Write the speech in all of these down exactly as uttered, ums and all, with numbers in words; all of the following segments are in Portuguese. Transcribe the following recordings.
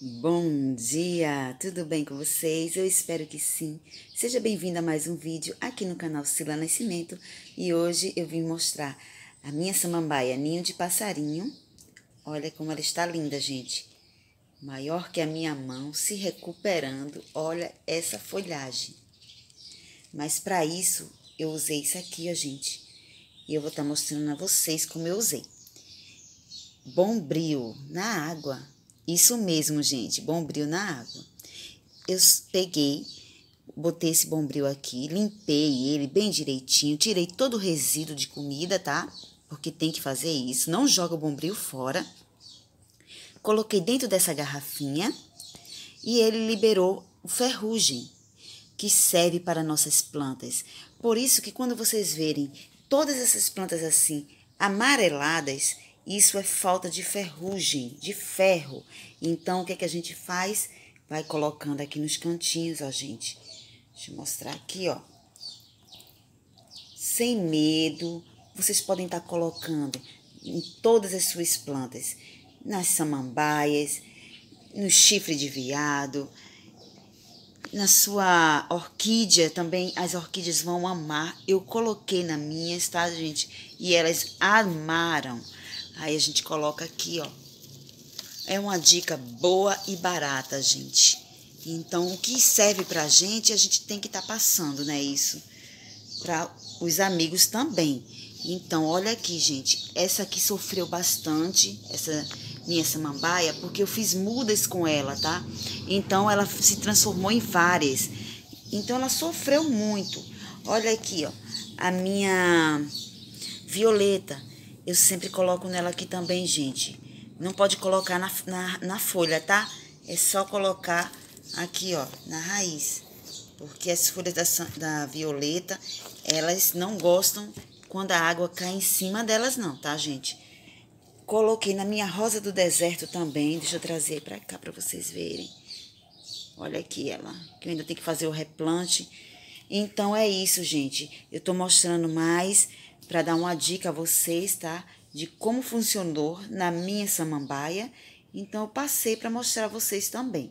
Bom dia, tudo bem com vocês? Eu espero que sim. Seja bem-vindo a mais um vídeo aqui no canal Cila Nascimento e hoje eu vim mostrar a minha samambaia ninho de passarinho. Olha como ela está linda, gente. Maior que a minha mão, se recuperando. Olha essa folhagem. Mas para isso eu usei isso aqui, ó, gente. E eu vou estar mostrando a vocês como eu usei. Bombril na água. Isso mesmo, gente, bombril na água. Eu peguei, botei esse bombril aqui, limpei ele bem direitinho, tirei todo o resíduo de comida, tá? Porque tem que fazer isso, não joga o bombril fora. Coloquei dentro dessa garrafinha e ele liberou o ferrugem, que serve para nossas plantas. Por isso que quando vocês verem todas essas plantas assim, amareladas, isso é falta de ferrugem, de ferro. Então, o que é que a gente faz? Vai colocando aqui nos cantinhos, ó, gente. Deixa eu mostrar aqui, ó. Sem medo, vocês podem estar colocando em todas as suas plantas. Nas samambaias, no chifre de veado, na sua orquídea também, as orquídeas vão amar. Eu coloquei na minha, tá, gente? E elas amaram. Aí a gente coloca aqui, ó. É uma dica boa e barata, gente. Então, o que serve pra gente, a gente tem que estar tá passando, né? Isso. Para os amigos também. Então, olha aqui, gente. Essa aqui sofreu bastante, essa minha samambaia, porque eu fiz mudas com ela, tá? Então, ela se transformou em várias. Então, ela sofreu muito. Olha aqui, ó. A minha violeta. Eu sempre coloco nela aqui também, gente. Não pode colocar na, na, na folha, tá? É só colocar aqui, ó, na raiz. Porque as folhas da, da violeta, elas não gostam quando a água cai em cima delas não, tá, gente? Coloquei na minha rosa do deserto também. Deixa eu trazer pra cá pra vocês verem. Olha aqui ela, que eu ainda tenho que fazer o replante. Então, é isso, gente. Eu tô mostrando mais para dar uma dica a vocês, tá? De como funcionou na minha samambaia. Então, eu passei para mostrar a vocês também.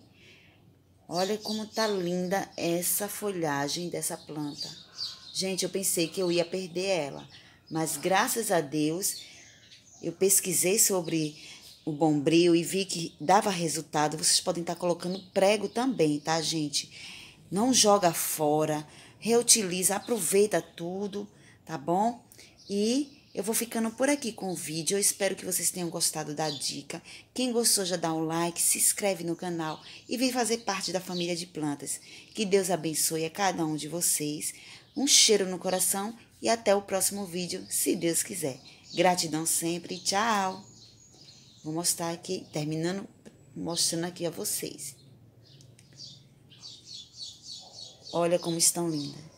Olha como tá linda essa folhagem dessa planta. Gente, eu pensei que eu ia perder ela. Mas, graças a Deus, eu pesquisei sobre o bombril e vi que dava resultado. Vocês podem estar colocando prego também, tá, gente? Não joga fora, reutiliza, aproveita tudo, tá bom? E eu vou ficando por aqui com o vídeo. Eu espero que vocês tenham gostado da dica. Quem gostou já dá um like, se inscreve no canal e vem fazer parte da família de plantas. Que Deus abençoe a cada um de vocês. Um cheiro no coração e até o próximo vídeo, se Deus quiser. Gratidão sempre, tchau! Vou mostrar aqui, terminando, mostrando aqui a vocês. Olha como estão lindas.